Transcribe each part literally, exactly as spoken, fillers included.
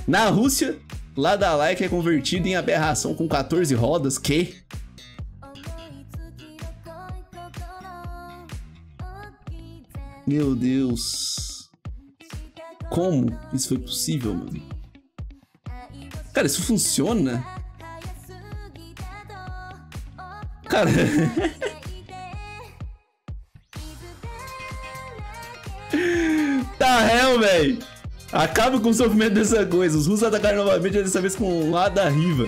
Na Rússia, Lada Like é convertido em aberração com quatorze rodas, que... Meu Deus. Como isso foi possível, mano? Cara, isso funciona? Cara... Tá hell, velho. Acaba com o sofrimento dessa coisa. Os russos atacaram novamente, dessa vez com um lado da Riva.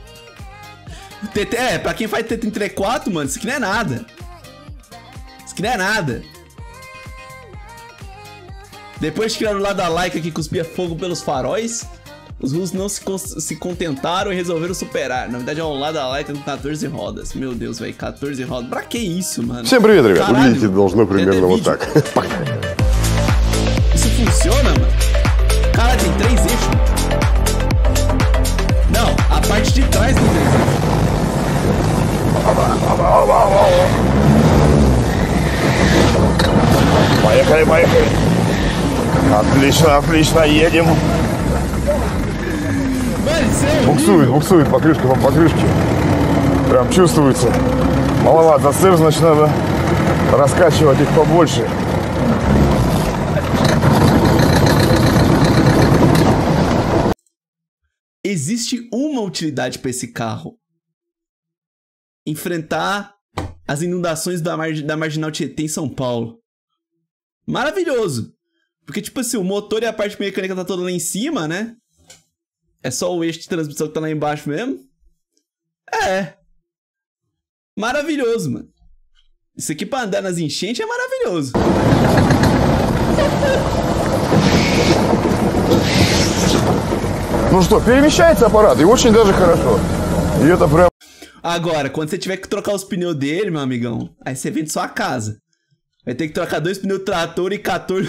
T T, é, pra quem faz T T trinta e quatro, mano, isso aqui não é nada. Isso aqui não é nada. Depois de criar o lado da Laika que cuspia fogo pelos faróis, os russos não se, se contentaram e resolveram superar. Na verdade é o lado da Laika com quatorze rodas. Meu Deus, velho, quatorze rodas. Pra que isso, mano? Всем привет, ребят. Выглядит должно примерно вот так. Isso funciona, mano? Cara, tem três eixos. Não, a parte de trás tem três eixos. Поехали, поехали. Отлично, отлично, едем. Буксует, буксует покрышка по покрышке. Прям чувствуется. Маловато сыр, значит надо раскачивать их побольше. Existe uma utilidade para esse carro: enfrentar as inundações da, mar da Marginal Tietê em São Paulo. Maravilhoso! Porque, tipo assim, o motor e a parte mecânica tá toda lá em cima, né? É só o eixo de transmissão que tá lá embaixo mesmo. É. Maravilhoso, mano. Isso aqui pra andar nas enchentes é maravilhoso. Ну что, перемещается аппарат, и очень даже хорошо. И это прям... Agora, quando você tiver que trocar os pneus dele, meu amigão, aí você vende sua casa. Vai ter que trocar dois pneus trator e quatorze...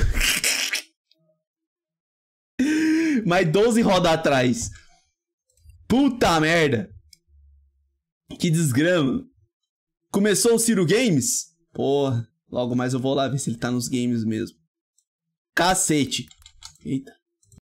Mais doze rodas atrás. Puta merda. Que desgrama. Começou o Ciro Games? Porra, logo mais eu vou lá ver se ele tá nos games mesmo. Cacete. Eita.